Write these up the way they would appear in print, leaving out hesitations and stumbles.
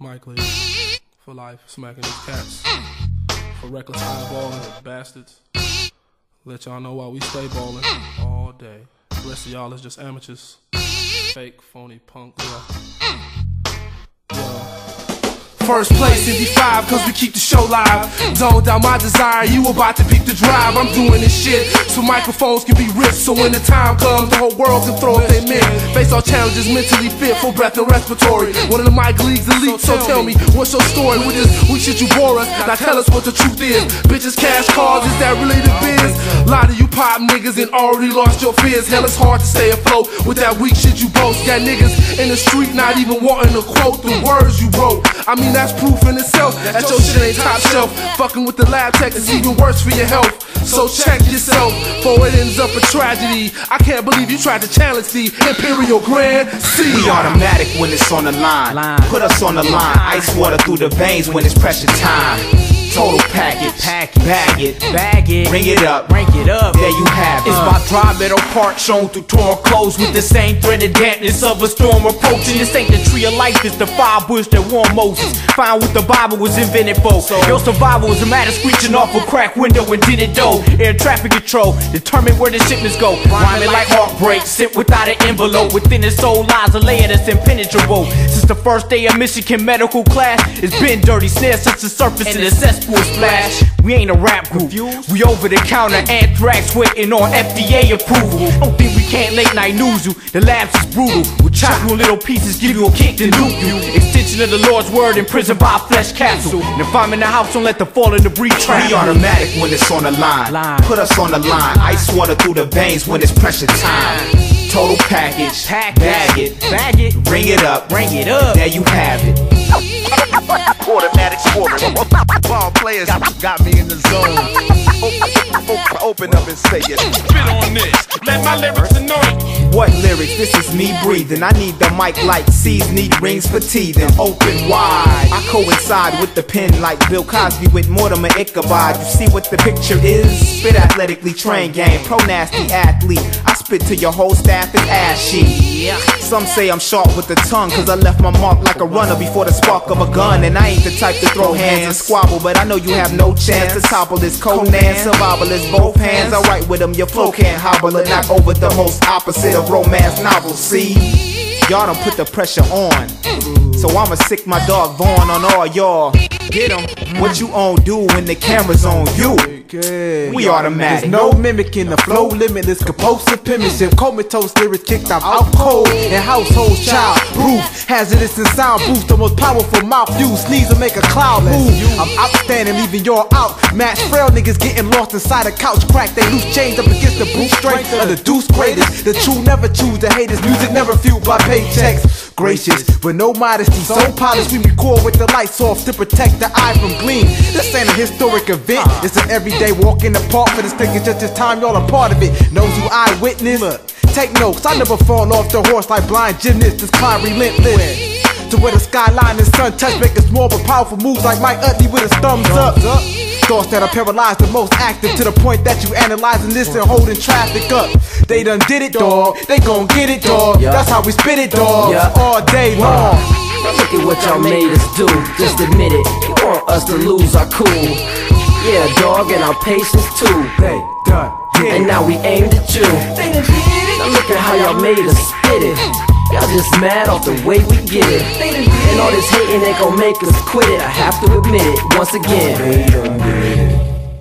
Mike Lee, for life, smacking these cats. For reckless eyeballing bastards. Let y'all know why we stay ballin' all day. The rest of y'all is just amateurs. Fake, phony punk, First place in D5, cause we keep the show live. Don't doubt my desire, you about to pick the drive. I'm doing this shit so microphones can be ripped. So when the time comes, the whole world can throw up their mitt. Face all challenges, mentally fit, full breath and respiratory. One of the Mike League's elite, so tell me, what's your story? With this weak shit you bore us, now tell us what the truth is. Bitches, cash cars, is that really the biz? A lot of you pop niggas and already lost your fears. Hell, it's hard to stay afloat with that weak shit you boast. Got niggas in the street not even wanting to quote the words you wrote. I mean, that's proof in itself that your shit ain't top shelf. Fucking with the lab tech is even worse for your health. So check yourself, before it ends up a tragedy. I can't believe you tried to challenge the Imperial Grand C. We automatic when it's on the line. Put us on the line. Ice water through the veins when it's pressure time. Total package, bag it, ring it up, there you have it. It's my dry metal part shown through torn clothes with the same threaded dampness of a storm approaching. This ain't the tree of life, it's the fire bush that warned Moses. Find what the Bible was invented for. Your survival is a matter screeching off a crack window and did it though. Air traffic control, determine where the shipments go. Rhyming like heartbreak, sent without an envelope. Within its soul lies a layer that's impenetrable. Since the first day of Michigan medical class, it's been dirty snares since the surface and the cesspool splash. We ain't a rap group, we over the counter, anthrax waiting on FDA approval. Don't think we can't late night news you, the labs is brutal. We'll chop you in little pieces, give you a kick, then loop you. Extension of the Lord's word, imprisoned by a flesh capsule. And if I'm in the house, don't let the fall and debris trap. We automatic when it's on the line. Put us on the line. Ice water through the veins when it's pressure time. Total package, bag it, ring it up, there you have it. Automatic scoring. Ball players got me in the zone. Open up and say it. Spit on this, let my lyrics annoy you. What lyrics? This is me breathing. I need the mic like C's need rings for teething. Open wide. I coincide with the pen like Bill Cosby with Mortimer Ichabod. You see what the picture is? Spit athletically trained game, pro nasty athlete. I spit till your whole staff is ashy. Some say I'm sharp with the tongue, cause I left my mark like a runner before the spark of a gun. And I ain't the type to throw hands and squabble, but I know you have no chance to topple this Conan. Survival is both hands. I write with them, your flow can't hobble or knock over the most opposite of romance novels. See, y'all done put the pressure on, so I'ma sick my dog Vaughn on all y'all. Get 'em. What you on do when the camera's on you? We automatic. There's no mimicking the flow, limitless, compulsive penmanship, comatose lyrics kicked out cold and household child proof, hazardous and sound boost, the most powerful mouth use, sneeze and make a cloud move. I'm outstanding, leaving y'all out. Match frail niggas getting lost inside a couch crack. They loose chains up against the brute strength of the deuce greatest. The true never choose the haters. Music never fueled by paychecks. Gracious, with no modesty, so polished, we record with the lights off to protect the eye from gleam. This ain't a historic event, it's an everyday walk in the park. For this thing, it's just this time y'all a part of it. Knows who eyewitness? Take notes, I never fall off the horse like blind gymnasts. This climb relentless to where the skyline and sun touch, making small but powerful moves like Mike Utley with his thumbs up. Thoughts that are paralyzed, the most active, to the point that you analyzing this and holding traffic up. They done did it, dog. They gon' get it, dog. That's how we spit it, dog. All day long. Look at what y'all made us do. Just admit it. You want us to lose our cool. Yeah, dog, and our patience too. They done did it. And now we aimed at you. Now look at how y'all made us spit it. Y'all just mad off the way we get it. And all this hating ain't gon' make us quit it. I have to admit it once again. They done did it.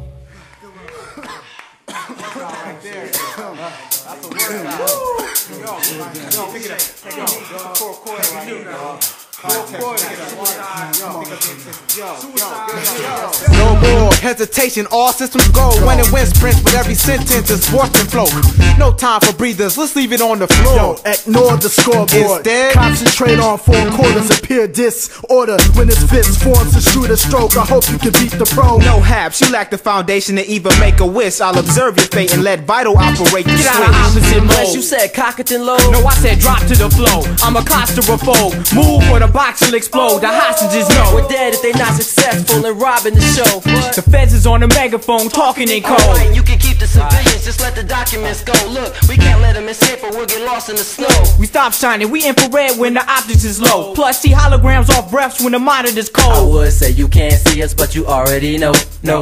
No more hesitation, all systems go. When it wins sprints with every sentence is sportsman flow. No time for breathers, let's leave it on the floor. Ignore the scoreboard. Instead, concentrate on four quarters. Appear disorder when it fits, forms to shoot a stroke. I hope you can beat the pro. No haps, you lack the foundation to even make a wish. I'll observe your fate and let vital operate the Get out of opposite mode. You said Cockerton low. No, I said drop to the flow. I'm a claustrophobe. Move for the box will explode. The hostages know we're dead if they not successful in robbing the show. the feds is on the megaphone talking in code. Alright, you can keep the civilians, just let the documents go. Look, we can't let them escape or we'll get lost in the snow. We stop shining, we infrared when the optics is low. Plus see holograms off breaths when the monitor's I cold. would say you can't see us, but you already know. No.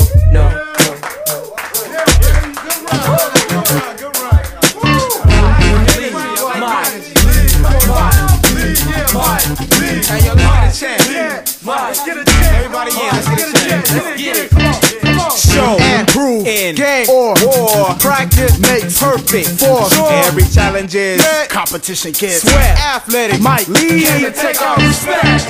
Hey, yo, let's get a chance. Everybody in, let's get a chance. Let's get it. Show And prove in game or war. Practice makes perfect. force. Every challenge is Competition kids. sweat, athletic, Mike lead, Came to take our respect.